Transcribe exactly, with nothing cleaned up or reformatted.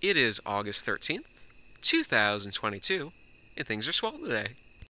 It is August thirteenth, two thousand twenty-two, and things are swell today.